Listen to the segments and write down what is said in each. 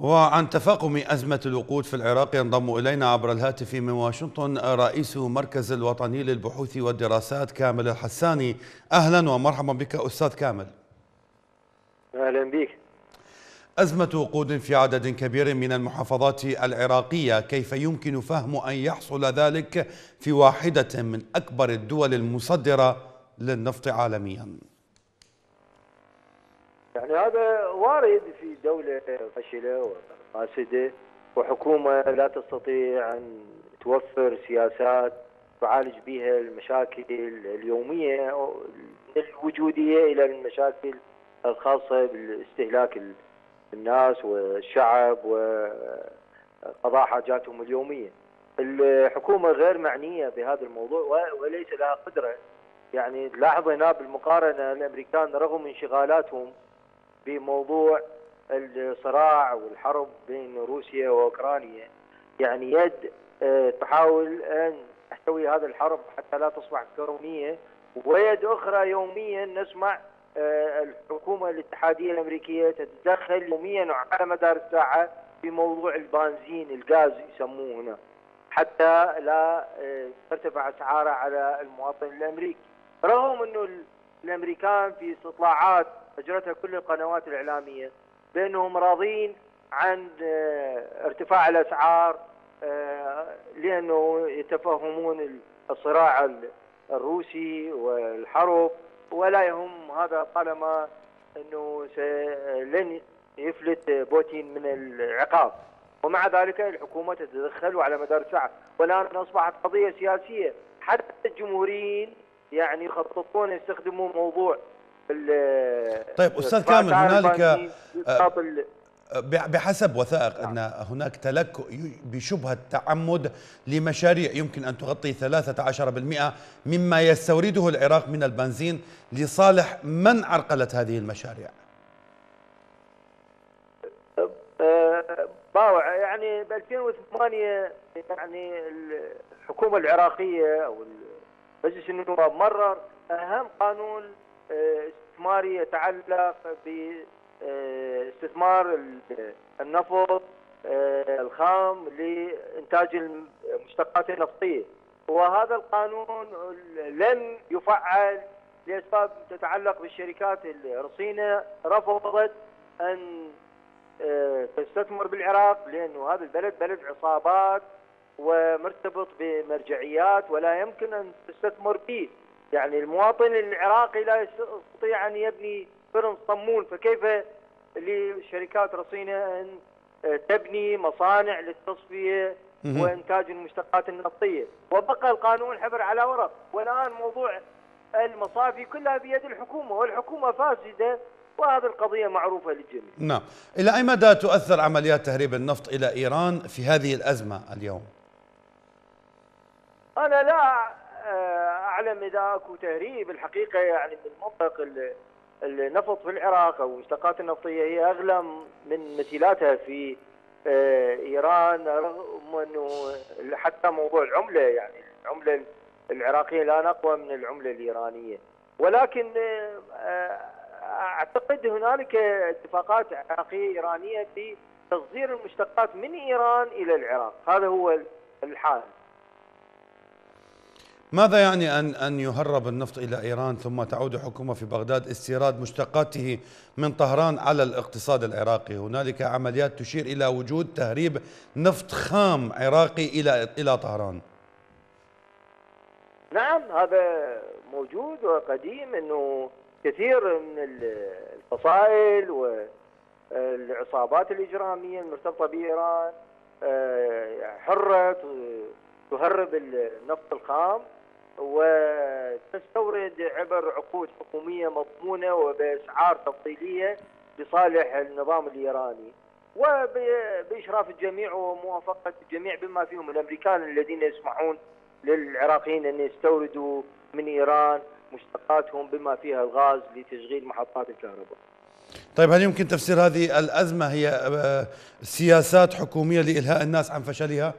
وعن تفاقم أزمة الوقود في العراق ينضم إلينا عبر الهاتف من واشنطن رئيس مركز الوطني للبحوث والدراسات كامل الحساني. أهلا ومرحبا بك أستاذ كامل. أهلا بك. أزمة وقود في عدد كبير من المحافظات العراقية، كيف يمكن فهم أن يحصل ذلك في واحدة من أكبر الدول المصدرة للنفط عالميا؟ يعني هذا وارد في دولة فاشلة وفاسدة وحكومة لا تستطيع أن توفر سياسات تعالج بها المشاكل اليومية من الوجودية إلى المشاكل الخاصة بالاستهلاك الناس والشعب وقضاء حاجاتهم اليومية. الحكومة غير معنية بهذا الموضوع وليس لها قدرة. يعني لاحظ هنا بالمقارنة الأمريكان رغم انشغالاتهم بموضوع الصراع والحرب بين روسيا وأوكرانيا، يعني يد تحاول أن تحتوي هذا الحرب حتى لا تصبح كونية، ويد أخرى يوميا نسمع الحكومة الاتحادية الأمريكية تتدخل يوميا على مدار الساعة في موضوع البنزين الغاز يسموه هنا، حتى لا ترتفع أسعاره على المواطن الأمريكي، رغم أنه الأمريكان في استطلاعات أجرتها كل القنوات الإعلامية بأنهم راضين عن ارتفاع الأسعار لأنه يتفهمون الصراع الروسي والحرب ولا يهم هذا طالما أنه لن يفلت بوتين من العقاب. ومع ذلك الحكومة تتدخل على مدار الساعة، والآن أصبحت قضية سياسية. حتى الجمهوريين يعني يخططون يستخدموا موضوع طيب أستاذ كامل، هنالك بحسب وثائق أن هناك تلكؤ بشبهة تعمد لمشاريع يمكن أن تغطي 13% مما يستورده العراق من البنزين لصالح من عرقلت هذه المشاريع؟ باوع يعني ب 2008 يعني الحكومة العراقية أو مجلس النواب مرر أهم قانون استثماري يتعلق باستثمار النفط الخام لإنتاج المشتقات النفطية، وهذا القانون لم يفعل لأسباب تتعلق بالشركات الرصينة. رفضت أن تستثمر بالعراق لأنه هذا البلد بلد عصابات ومرتبط بمرجعيات ولا يمكن أن تستثمر به. يعني المواطن العراقي لا يستطيع أن يبني فرن صمون، فكيف لشركات رصينة أن تبني مصانع للتصفية وإنتاج المشتقات النفطية؟ وبقى القانون حبر على ورق، والآن موضوع المصافي كلها بيد الحكومة، والحكومة فاسدة، وهذه القضية معروفة للجميع. نعم. إلى أي مدى تؤثر عمليات تهريب النفط إلى إيران في هذه الأزمة اليوم؟ أنا لا أعلم إذا أكو تهريب. الحقيقة يعني من منطق النفط في العراق أو المشتقات النفطية هي أغلى من مثيلاتها في إيران، رغم أنه حتى موضوع العملة، يعني العملة العراقية لا أقوى من العملة الإيرانية، ولكن أعتقد هنالك اتفاقات عراقية إيرانية في تصدير المشتقات من إيران إلى العراق. هذا هو الحال. ماذا يعني أن يهرب النفط إلى إيران ثم تعود حكومة في بغداد استيراد مشتقاته من طهران على الاقتصاد العراقي؟ هنالك عمليات تشير إلى وجود تهريب نفط خام عراقي إلى طهران. نعم، هذا موجود وقديم، أنه كثير من الفصائل والعصابات الإجرامية المرتبطة بإيران حرت تهرب النفط الخام وتستورد عبر عقود حكومية مضمونة وبأسعار تفضيلية لصالح النظام الإيراني، وبإشراف الجميع وموافقة الجميع بما فيهم الأمريكان الذين يسمحون للعراقيين أن يستوردوا من إيران مشتقاتهم بما فيها الغاز لتشغيل محطات الكهرباء. طيب، هل يمكن تفسير هذه الأزمة هي سياسات حكومية لإلهاء الناس عن فشلها؟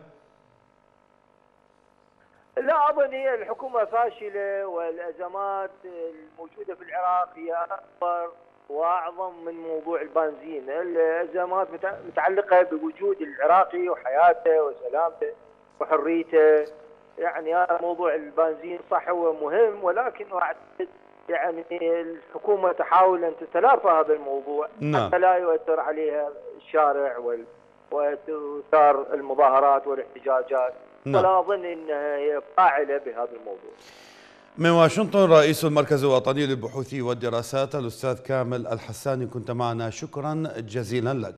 لا أظن. هي الحكومة فاشلة، والأزمات الموجودة في العراق هي أكبر واعظم من موضوع البنزين. الازمات متعلقه بوجود العراقي وحياته وسلامته وحريته. يعني هذا موضوع البنزين صح هو مهم، ولكن اعتقد يعني الحكومه تحاول ان تتلافى هذا الموضوع حتى لا يؤثر عليها الشارع وتثار المظاهرات والاحتجاجات. ولا اظن انها هي فاعله بهذا الموضوع. من واشنطن رئيس المركز الوطني للبحوث والدراسات الأستاذ كامل الحساني، كنت معنا، شكرا جزيلا لك.